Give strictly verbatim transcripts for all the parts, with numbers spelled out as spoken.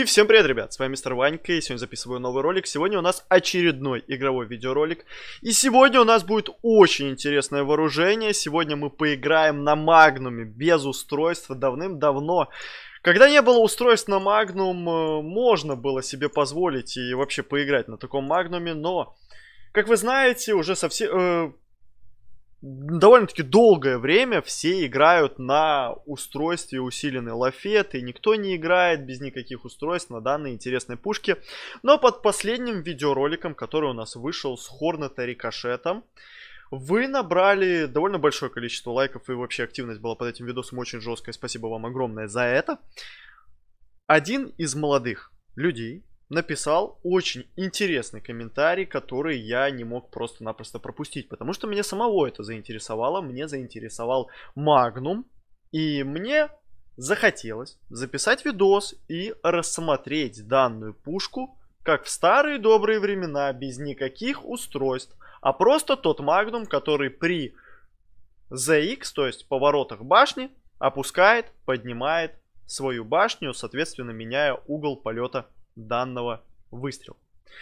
всем привет, ребят, с вами мистер Ванька, и сегодня записываю новый ролик. Сегодня у нас очередной игровой видеоролик. И сегодня у нас будет очень интересное вооружение. Сегодня мы поиграем на Магнуме без устройства. Давным-давно, когда не было устройств на Магнум, можно было себе позволить и вообще поиграть на таком Магнуме. Но, как вы знаете, уже совсем... Э, довольно-таки долгое время все играют на устройстве усиленный лафет, и никто не играет без никаких устройств на данной интересной пушке. Но под последним видеороликом, который у нас вышел с Хорнета Рикошетом, вы набрали довольно большое количество лайков, и вообще активность была под этим видосом очень жесткая. Спасибо вам огромное за это. Один из молодых людей написал очень интересный комментарий, который я не мог просто-напросто пропустить, потому что меня самого это заинтересовало, мне заинтересовал Магнум, и мне захотелось записать видос и рассмотреть данную пушку, как в старые добрые времена, без никаких устройств, а просто тот Магнум, который при зет икс, то есть поворотах башни, опускает, поднимает свою башню, соответственно меняя угол полета данного выстрела.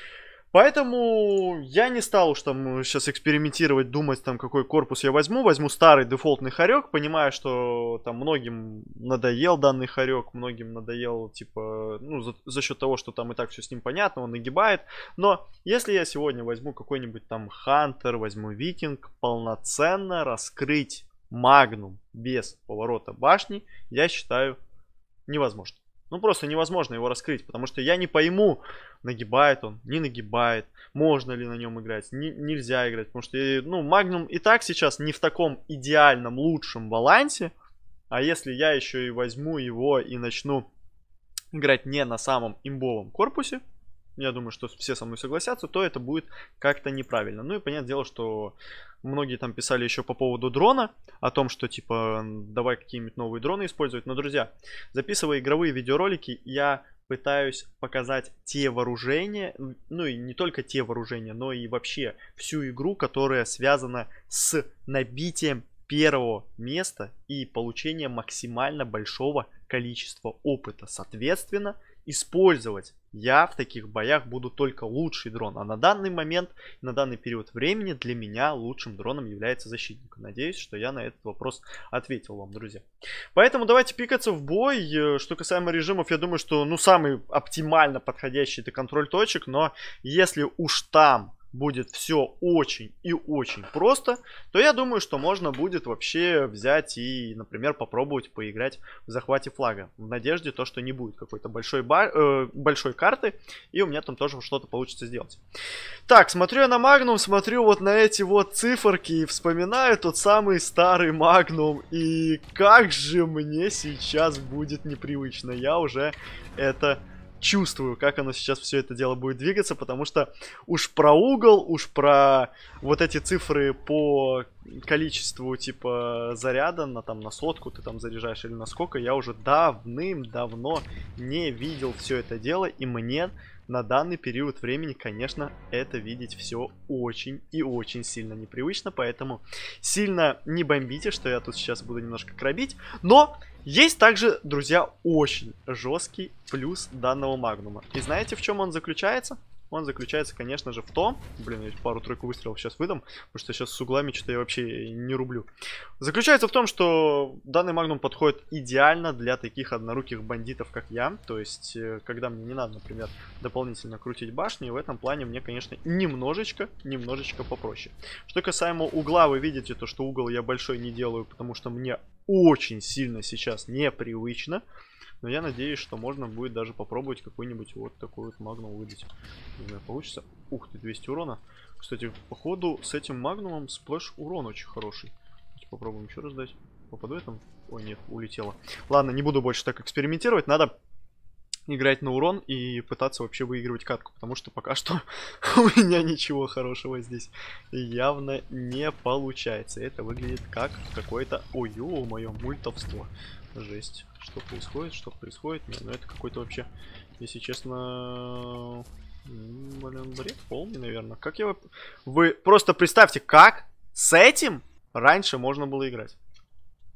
Поэтому я не стал уж там сейчас экспериментировать, думать там какой корпус я возьму. Возьму старый дефолтный хорек, понимая, что там многим надоел данный хорек, многим надоел типа, ну за, за счет того, что там и так все с ним понятно, он нагибает. Но если я сегодня возьму какой-нибудь там Хантер, возьму Викинг, полноценно раскрыть Магнум без поворота башни, я считаю невозможно. Ну, просто невозможно его раскрыть, потому что я не пойму, нагибает он, не нагибает, можно ли на нем играть, не, нельзя играть, потому что, ну, Магнум и так сейчас не в таком идеальном, лучшем балансе, а если я еще и возьму его и начну играть не на самом имбовом корпусе, я думаю, что все со мной согласятся, то это будет как-то неправильно. Ну и понятное дело, что многие там писали еще по поводу дрона, о том, что типа давай какие-нибудь новые дроны использовать. Но, друзья, записывая игровые видеоролики, я пытаюсь показать те вооружения, ну и не только те вооружения, но и вообще всю игру, которая связана с набитием первого места и получением максимально большого количества опыта. Соответственно, использовать я в таких боях буду только лучший дрон. А на данный момент, на данный период времени для меня лучшим дроном является защитник. Надеюсь, что я на этот вопрос ответил вам, друзья. Поэтому давайте пикаться в бой. Что касаемо режимов, я думаю, что ну самый оптимально подходящий это контроль точек. Но если уж там будет все очень и очень просто, то я думаю, что можно будет вообще взять и, например, попробовать поиграть в захвате флага. В надежде то, что не будет какой-то большой, бар, э, большой карты, и у меня там тоже что-то получится сделать. Так, смотрю я на Магнум, смотрю вот на эти вот циферки и вспоминаю тот самый старый Магнум. И как же мне сейчас будет непривычно. Я уже это... чувствую, как оно сейчас все это дело будет двигаться, потому что уж про угол, уж про вот эти цифры по количеству типа заряда на там на сотку ты там заряжаешь или на сколько, я уже давным-давно не видел все это дело, и мне на данный период времени, конечно, это видеть все очень и очень сильно непривычно, поэтому сильно не бомбите, что я тут сейчас буду немножко крабить, но есть также, друзья, очень жесткий плюс данного Магнума. И знаете, в чем он заключается? Он заключается, конечно же, в том... Блин, я пару-тройку выстрелов сейчас выдам, потому что сейчас с углами что-то я вообще не рублю. Заключается в том, что данный Магнум подходит идеально для таких одноруких бандитов, как я. То есть, когда мне не надо, например, дополнительно крутить башни, в этом плане мне, конечно, немножечко, немножечко попроще. Что касаемо угла, вы видите, то, что угол я большой не делаю, потому что мне очень сильно сейчас непривычно. Но я надеюсь, что можно будет даже попробовать какой-нибудь вот такой вот Магнум выдать. Не знаю, получится. Ух ты, двести урона. Кстати, походу с этим Магнумом сплэш урон очень хороший. Давайте попробуем еще раз дать. Попаду я там? Ой, нет, улетело. Ладно, не буду больше так экспериментировать. Надо играть на урон и пытаться вообще выигрывать катку. Потому что пока что у меня ничего хорошего здесь явно не получается. Это выглядит как какое-то... Ой, ё-моё, мультовство. Жесть. Что происходит? Что происходит? Не, ну это какой-то вообще, если честно... Блин, бред полный, наверное. Как я... Вы просто представьте, как с этим раньше можно было играть.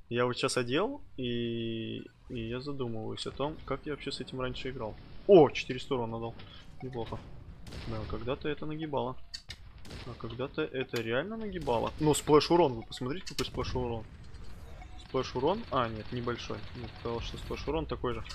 Я вот сейчас одел, и... и я задумываюсь о том, как я вообще с этим раньше играл. О, четыреста урона дал. Неплохо. Да, когда-то это нагибало. А когда-то это реально нагибало. Ну, сплэш урон, вы посмотрите, какой сплэш урон. Сплэш урон? А, нет, небольшой. Мне казалось, что сплэш урон такой же.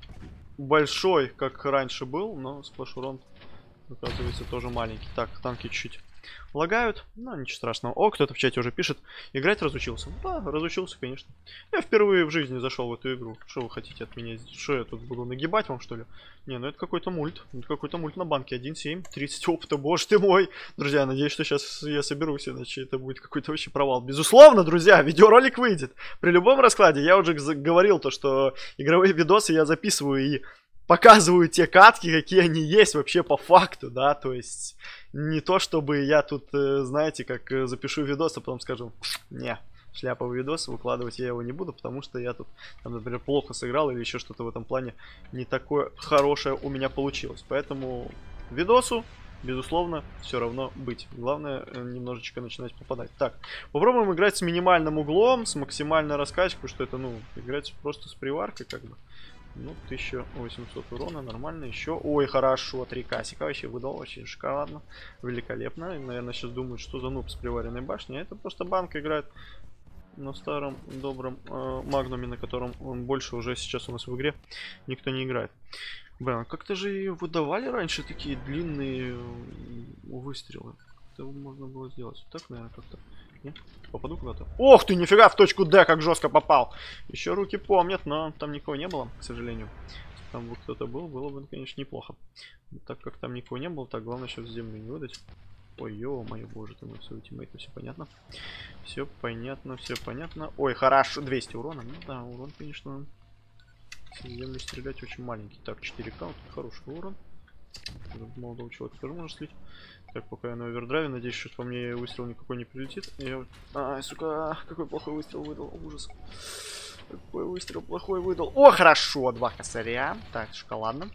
Большой, как раньше был, но сплэш урон, оказывается, тоже маленький. Так, танки чуть-чуть лагают, но ничего страшного. О, кто-то в чате уже пишет. Играть разучился? Да, разучился, конечно. Я впервые в жизни зашел в эту игру. Что вы хотите от меня? Что я тут буду нагибать вам, что ли? Не, ну это какой-то мульт. Это какой-то мульт на банке. один семь, тридцать опыта, боже ты мой. Друзья, я надеюсь, что сейчас я соберусь, иначе это будет какой-то вообще провал. Безусловно, друзья, видеоролик выйдет. При любом раскладе. Я уже говорил то, что игровые видосы я записываю и показываю те катки, какие они есть вообще по факту, да, то есть не то, чтобы я тут, знаете, как запишу видос, а потом скажу, не, шляповый видос, выкладывать я его не буду, потому что я тут, там, например, плохо сыграл или еще что-то в этом плане не такое хорошее у меня получилось, поэтому видосу, безусловно, все равно быть. Главное, немножечко начинать попадать. Так, попробуем играть с минимальным углом, с максимальной раскачкой, что это, ну, играть просто с приваркой, как бы. Ну, тысяча восемьсот урона, нормально еще. Ой, хорошо, три касика вообще выдал, очень шоколадно, великолепно. И, наверное, сейчас думают, что за нуб с приваренной башней. Это просто банк играет на старом добром э, магнуме, на котором он больше уже сейчас у нас в игре никто не играет. Блин, как-то же и выдавали раньше такие длинные выстрелы. Это можно было сделать. Так, наверное, как-то. Попаду куда-то. Ох ты, нифига, в точку Д, как жестко попал. Еще руки помнят, но там никого не было, к сожалению. Если там бы кто-то был, было бы, конечно, неплохо. Но так как там никого не было, так главное сейчас землю не выдать. Ой, ё-моё, боже ты мой, свой тиммейт, все понятно. Все понятно, все понятно. Ой, хорошо, двести урона. Ну да, урон, конечно, с земли стрелять очень маленький. Так, четыре ка, вот хороший урон. Молодого человека тоже можно слить. Так, пока я на овердрайве, надеюсь, что по мне выстрел никакой не прилетит. Я... Ай, сука, какой плохой выстрел выдал, ужас. Какой выстрел плохой выдал. О, хорошо, два косаря. Так, шоколадно.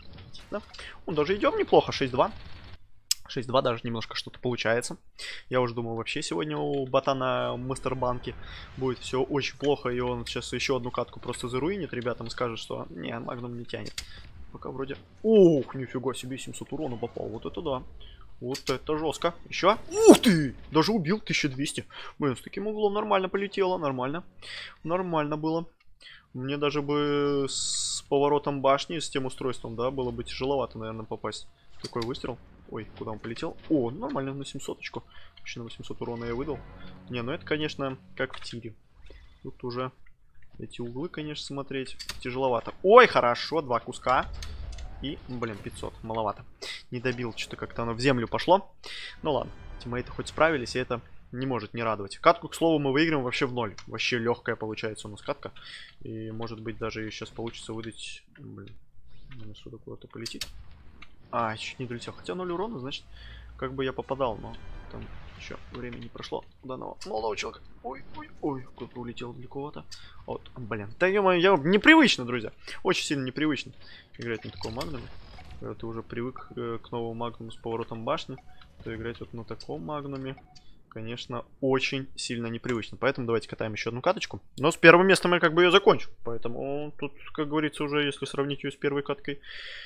Ну, даже идем неплохо, шесть два. шесть два даже немножко что-то получается. Я уже думал, вообще сегодня у бота на мастербанке будет все очень плохо, и он сейчас еще одну катку просто заруинит ребятам и скажет, что не, магнум не тянет. Пока вроде... Ух, нифига себе, семьсот урона попал, вот это да. Вот это жестко. Еще? Ух ты! Даже убил тысяча двести. Блин, с таким углом нормально полетело. Нормально. Нормально было. Мне даже бы с поворотом башни, с тем устройством, да, было бы тяжеловато, наверное, попасть. Такой выстрел. Ой, куда он полетел? О, нормально, на семьсоточку. Почти на восемьсот урона я выдал. Не, ну это, конечно, как в тире. Тут уже эти углы, конечно, смотреть тяжеловато. Ой, хорошо, два куска. И, блин, пятьсот, маловато. Не добил, что-то как-то оно в землю пошло. Ну ладно, тиммейты хоть справились, и это не может не радовать. Катку, к слову, мы выиграем вообще в ноль. Вообще легкая получается у нас катка. И, может быть, даже ее сейчас получится выдать... Блин, она сюда куда-то полетит. А, чуть не долетел. Хотя ноль урона, значит, как бы я попадал, но там еще времени не прошло у данного молодого человека. Ой, ой, ой, кто-то улетел далеко-то. Вот, блин. Да ё-моё, я непривычно, друзья. Очень сильно непривычно играть на таком магнуме. Когда ты уже привык э, к новому магнуму с поворотом башни, то играть вот на таком магнуме, конечно, очень сильно непривычно. Поэтому давайте катаем еще одну каточку. Но с первым местом я как бы ее закончу. Поэтому тут, как говорится, уже если сравнить ее с первой каткой,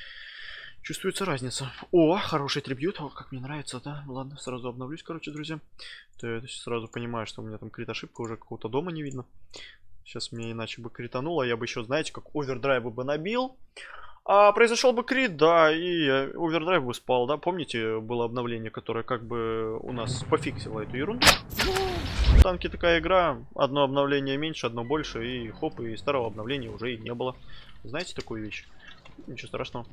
чувствуется разница. О, хороший трибьют. О, как мне нравится, да? Ладно, сразу обновлюсь, короче, друзья. То я сразу понимаю, что у меня там крит-ошибка, уже какого-то дома не видно. Сейчас мне иначе бы критануло. Я бы еще, знаете, как овердрайв бы набил. А произошел бы крит, да, и овердрайв бы спал, да. Помните, было обновление, которое как бы у нас пофиксило эту ерунду? Ну, танки такая игра. Одно обновление меньше, одно больше. И хоп, и старого обновления уже и не было. Знаете такую вещь? Ничего страшного.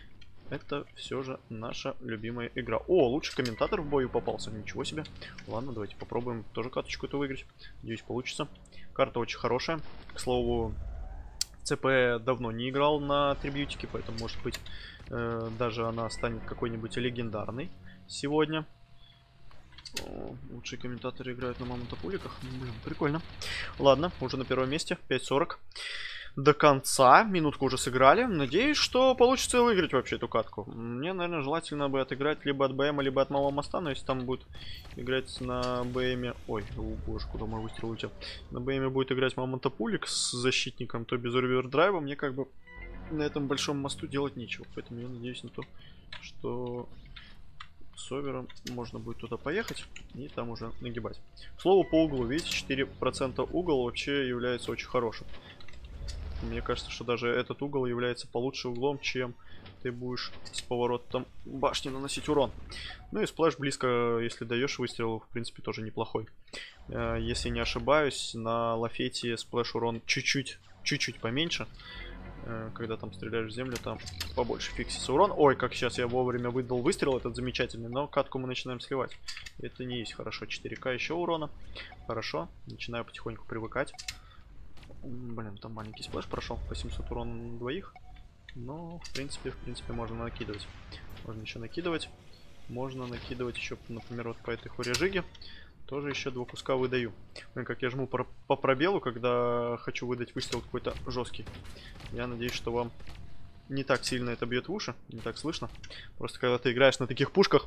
Это все же наша любимая игра. О, лучший комментатор в бою попался. Ничего себе. Ладно, давайте попробуем тоже каточку эту выиграть. Надеюсь, получится. Карта очень хорошая. К слову, ЦП давно не играл на трибьютике, поэтому, может быть, э, даже она станет какой-нибудь легендарной сегодня. О, лучшие комментаторы играют на мамонтопуликах. Блин, прикольно. Ладно, уже на первом месте. пять сорок. до конца. Минутку уже сыграли. Надеюсь, что получится выиграть вообще эту катку. Мне, наверное, желательно бы отыграть либо от БМ, либо от Малого моста. Но если там будет играть на БМ... Ой, о боже, куда мой выстрел улетел. На БМ будет играть Мамонтопулик с защитником, то без овердрайва. Мне как бы на этом большом мосту делать нечего. Поэтому я надеюсь на то, что с овером можно будет туда поехать и там уже нагибать. К слову, по углу, видите, четыре процента угол вообще является очень хорошим. Мне кажется, что даже этот угол является получше углом, чем ты будешь с поворотом башни наносить урон. Ну и сплэш близко, если даешь выстрел, в принципе, тоже неплохой. Если не ошибаюсь, на лафете сплэш урон чуть-чуть, чуть-чуть поменьше. Когда там стреляешь в землю, там побольше фиксится урон. Ой, как сейчас я вовремя выдал выстрел, этот замечательный. Но катку мы начинаем сливать. Это не есть хорошо. четыре ка еще урона. Хорошо. Начинаю потихоньку привыкать. Блин, там маленький сплэш прошел. По семьсот урона двоих. Но, в принципе, в принципе, можно накидывать. Можно еще накидывать. Можно накидывать еще, например, вот по этой хорежиге. Тоже еще два куска выдаю. Блин, как я жму по, по пробелу, когда хочу выдать выстрел какой-то жесткий. Я надеюсь, что вам не так сильно это бьет в уши. Не так слышно. Просто когда ты играешь на таких пушках,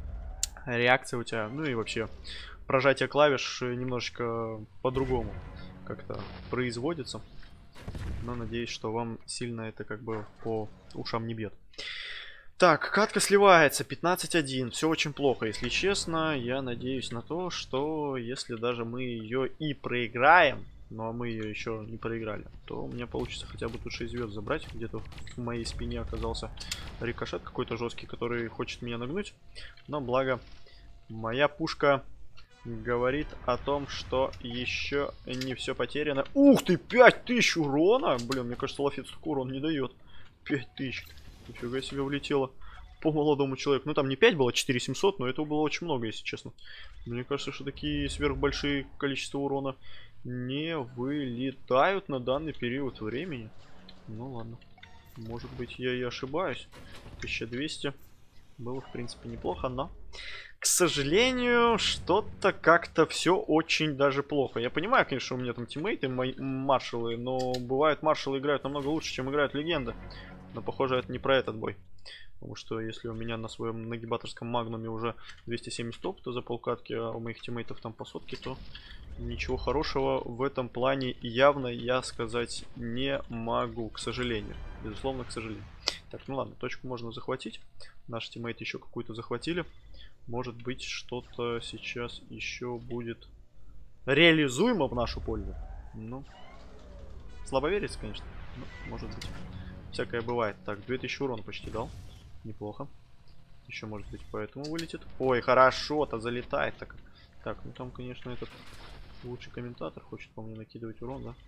реакция у тебя, ну и вообще прожатие клавиш немножечко по-другому как-то производится. Но надеюсь, что вам сильно это как бы по ушам не бьет. Так, катка сливается, пятнадцать один. Все очень плохо, если честно. Я надеюсь на то, что если даже мы ее и проиграем, но мы ее еще не проиграли, то у меня получится хотя бы тут шесть звезд забрать. Где-то в моей спине оказался рикошет какой-то жесткий, который хочет меня нагнуть. Но благо, моя пушка говорит о том, что еще не все потеряно. Ух ты, пять тысяч урона! Блин, мне кажется, лафет столько урон не дает. пять тысяч. Нифига себе влетело по молодому человеку. Ну там не пять было, четыре семьсот, но этого было очень много, если честно. Мне кажется, что такие сверхбольшие количества урона не вылетают на данный период времени. Ну ладно. Может быть, я и ошибаюсь. тысяча двести было, в принципе, неплохо, но... К сожалению, что-то как-то все очень даже плохо. Я понимаю, конечно, у меня там тиммейты, мои маршалы, но бывает, маршалы играют намного лучше, чем играют легенды. Но, похоже, это не про этот бой. Потому что если у меня на своем нагибаторском магнуме уже двести семьдесят опыта за полкатки, а у моих тиммейтов там по сотке, то ничего хорошего в этом плане явно я сказать не могу, к сожалению. Безусловно, к сожалению. Так, ну ладно, точку можно захватить. Наши тиммейты еще какую-то захватили. Может быть, что-то сейчас еще будет реализуемо в нашу пользу. Ну, слабо верится, конечно. Но, может быть. Всякое бывает. Так, две тысячи урона почти дал. Неплохо. Еще, может быть, поэтому вылетит. Ой, хорошо-то залетает так. Так, ну там, конечно, этот лучший комментатор хочет по мне накидывать урон, да?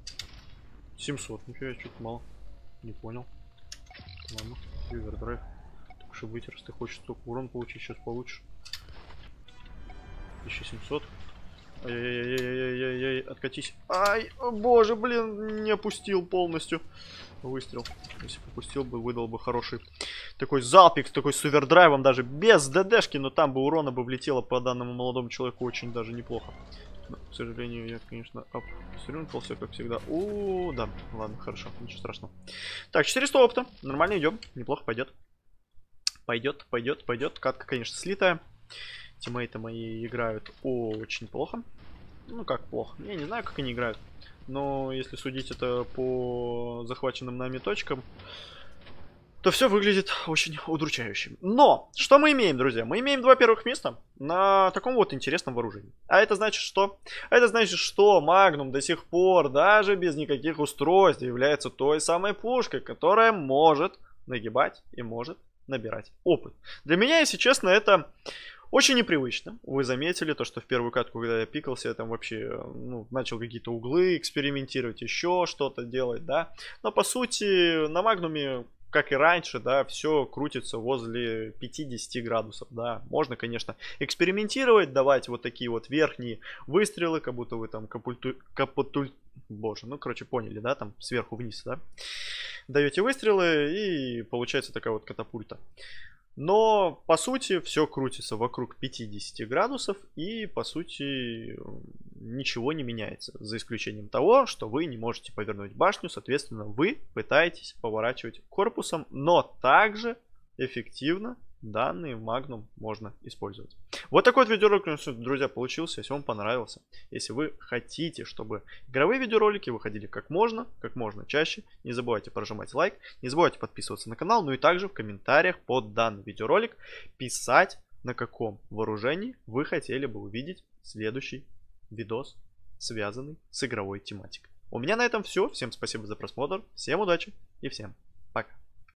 семьсот. Нифига, что-то мало. Не понял. Ладно, овердрайв. Так что быть, раз ты хочешь столько урон получить, сейчас получишь. тысяча семьсот. Ай-яй-яй-яй-яй-яй, откатись. Ай, о боже, блин, не опустил полностью. Выстрел. Если бы опустил бы, выдал бы хороший такой залпик, такой с овердрайвом, даже без ДДшки, но там бы урона бы влетело по данному молодому человеку очень даже неплохо. Но, к сожалению, я, конечно, обсрюнкался, как всегда. О, да, ладно, хорошо, ничего страшного. Так, четыреста опыта, нормально идем, неплохо пойдет. Пойдет, пойдет, пойдет. Катка, конечно, слитая. Тиммейты мои играют очень плохо. Ну, как плохо? Я не знаю, как они играют. Но если судить это по захваченным нами точкам, то все выглядит очень удручающим. Но, что мы имеем, друзья? Мы имеем два первых места на таком вот интересном вооружении. А это значит что? Это значит, что Magnum до сих пор, даже без никаких устройств, является той самой пушкой, которая может нагибать и может набирать опыт. Для меня, если честно, это... очень непривычно. Вы заметили то, что в первую катку, когда я пикался, я там вообще ну, начал какие-то углы экспериментировать, еще что-то делать, да. Но по сути на Магнуме, как и раньше, да, все крутится возле пятидесяти градусов, да. Можно, конечно, экспериментировать, давать вот такие вот верхние выстрелы, как будто вы там капульту... капутуль... Боже, ну, короче, поняли, да, там сверху вниз, да. Даете выстрелы и получается такая вот катапульта. Но, по сути, все крутится вокруг пятидесяти градусов и, по сути, ничего не меняется. За исключением того, что вы не можете повернуть башню, соответственно, вы пытаетесь поворачивать корпусом, но также эффективно данный Magnum можно использовать. Вот такой вот видеоролик, друзья, получился. Если вам понравился, если вы хотите, чтобы игровые видеоролики выходили как можно, как можно чаще, не забывайте прожимать лайк, не забывайте подписываться на канал, ну и также в комментариях под данный видеоролик писать, на каком вооружении вы хотели бы увидеть следующий видос, связанный с игровой тематикой. У меня на этом все. Всем спасибо за просмотр, всем удачи и всем пока.